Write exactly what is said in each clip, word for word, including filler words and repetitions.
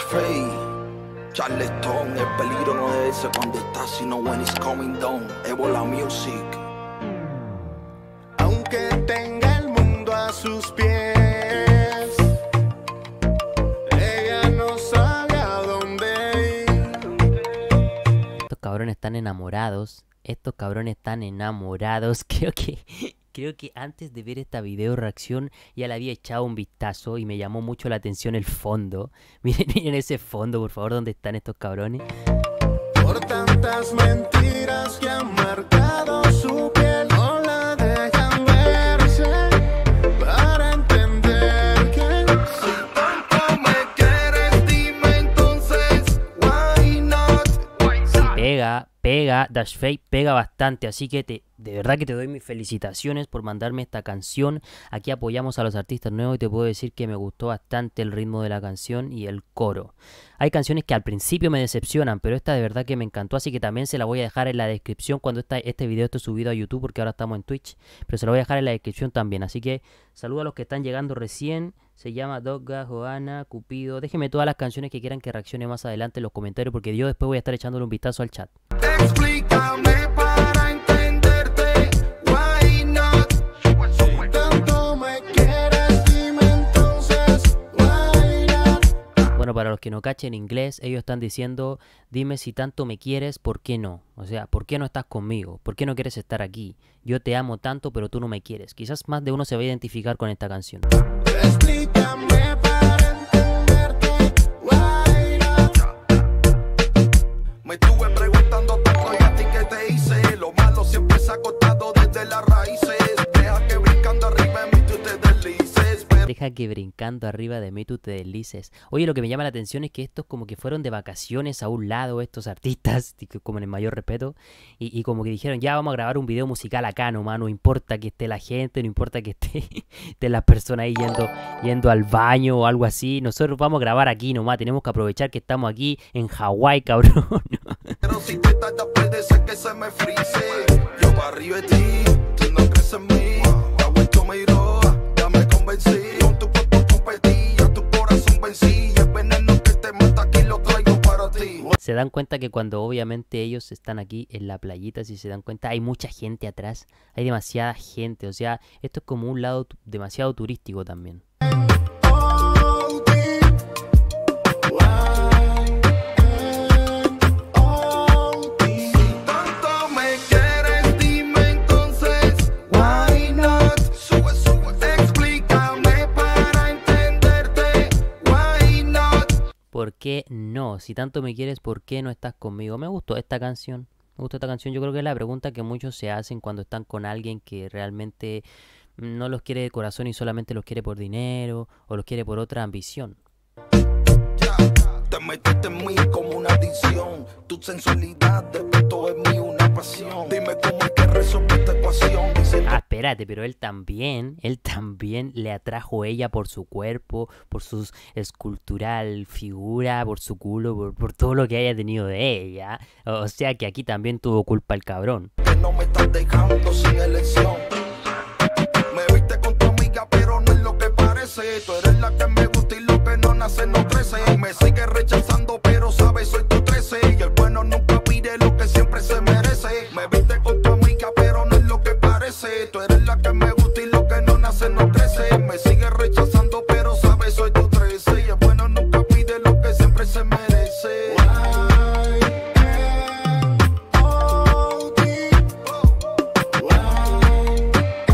Fade, Charleston, el peligro no es ese cuando está, sino when it's coming down. Ebola Music. Aunque tenga el mundo a sus pies, ella no sabe a dónde ir. Estos cabrones están enamorados. Estos cabrones están enamorados. Creo que... Creo que antes de ver esta video reacción ya le había echado un vistazo y me llamó mucho la atención el fondo. Miren, miren ese fondo, por favor, ¿dónde están estos cabrones? Por tantas mentiras que han marcado su piel, no la dejan verse para entender que si tanto me quieres, dime entonces, why not? Sí, pega, pega, Dash Fade pega bastante, así que te... De verdad que te doy mis felicitaciones por mandarme esta canción. Aquí apoyamos a los artistas nuevos y te puedo decir que me gustó bastante el ritmo de la canción y el coro. Hay canciones que al principio me decepcionan, pero esta de verdad que me encantó, así que también se la voy a dejar en la descripción cuando esta, este video esté subido a YouTube, porque ahora estamos en Twitch, pero se lo voy a dejar en la descripción también. Así que saludo a los que están llegando recién. Se llama Dogga, Joana, Cupido. Déjenme todas las canciones que quieran que reaccione más adelante en los comentarios, porque yo después voy a estar echándole un vistazo al chat. explícame para entenderte, why not? Si tanto me quieres, dime entonces, why not? Bueno, para los que no cachen inglés, ellos están diciendo, dime si tanto me quieres, ¿por qué no? O sea, ¿por qué no estás conmigo? ¿Por qué no quieres estar aquí? Yo te amo tanto, pero tú no me quieres. Quizás más de uno se va a identificar con esta canción. Explícame para entenderte, why not? Me estuve preguntando tanto y a ti que te hice. Lo malo siempre se ha cortado desde las raíces. Deja que brincando arriba de mí tú te deslices. Pero Deja que brincando arriba de mí tú te deslices. Oye, lo que me llama la atención es que estos como que fueron de vacaciones a un lado, estos artistas, como en el mayor respeto, y, y como que dijeron, ya vamos a grabar un video musical acá nomás, no importa que esté la gente, no importa que esté, esté las personas ahí yendo, yendo al baño o algo así, nosotros vamos a grabar aquí nomás, tenemos que aprovechar que estamos aquí en Hawái, cabrón. Pero si te tardas puede ser que se me frise. Yo para arriba de ti, tú no crees en mí. La vuelto me iró, ya me convencí. Con tu cuerpo competí, a tu corazón vencí. El veneno que te mata aquí lo traigo para ti. Se dan cuenta que cuando obviamente ellos están aquí en la playita, si se dan cuenta, hay mucha gente atrás, hay demasiada gente, o sea, esto es como un lado tu- demasiado turístico también. All deep, why, all deep. Si tanto me quieres, dime entonces, why not? Sube, sube. Explícame para entenderte, why not? ¿Por qué no? Si tanto me quieres, ¿por qué no estás conmigo? Me gustó esta canción. Me gustó esta canción. Yo creo que es la pregunta que muchos se hacen cuando están con alguien que realmente no los quiere de corazón y solamente los quiere por dinero o los quiere por otra ambición. Ya, te metiste en mí como una adicción. Tu sensualidad, de todo es mí una pasión. Dime cómo es que resuelve esta ecuación. Dice Ah, espérate, pero él también, él también le atrajo a ella por su cuerpo, por su escultural figura, por su culo, por, por todo lo que haya tenido de ella. O sea que aquí también tuvo culpa el cabrón. que no me estás dejando sin elección. Me viste con tu amiga, pero no es lo que parece. Tú eres la que me gusta y lo que no nace no crece. Me sigues rechazando, pero sabes, soy tu trece. Y el bueno nunca pide lo que siempre se merece. Me viste con tu amiga, pero no es lo que parece. Tú eres la que me gusta y lo que no nace no crece. Me sigues rechazando, pero sabes, soy tu trece. Y el bueno nunca pide lo que siempre se merece. Why, all deep, why,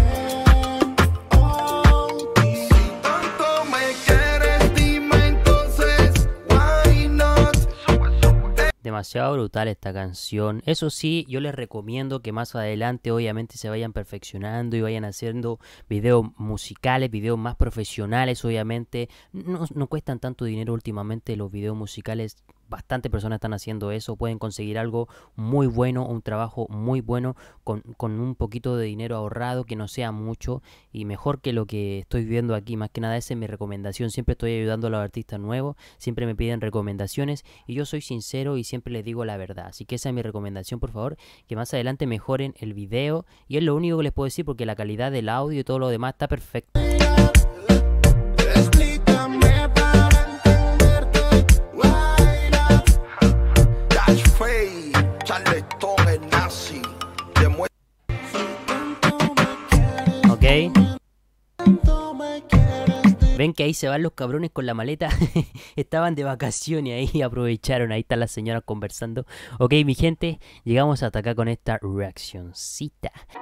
all deep. Si tanto me quieres, dime entonces, why not? Demasiado brutal esta canción. Eso sí, yo les recomiendo que más adelante obviamente se vayan perfeccionando y vayan haciendo videos musicales, videos más profesionales obviamente. No, no cuestan tanto dinero últimamente los videos musicales. Bastantes personas están haciendo eso, pueden conseguir algo muy bueno, un trabajo muy bueno con, con un poquito de dinero ahorrado, que no sea mucho y mejor que lo que estoy viendo aquí. Más que nada esa es mi recomendación, siempre estoy ayudando a los artistas nuevos, siempre me piden recomendaciones y yo soy sincero y siempre les digo la verdad, así que esa es mi recomendación, por favor, que más adelante mejoren el video y es lo único que les puedo decir porque la calidad del audio y todo lo demás está perfecto. Explícame para entenderte, why Ven que ahí se van los cabrones con la maleta. Estaban de vacaciones ahí, aprovecharon. Ahí están las señoras conversando. Ok, mi gente, llegamos hasta acá con esta reaccioncita.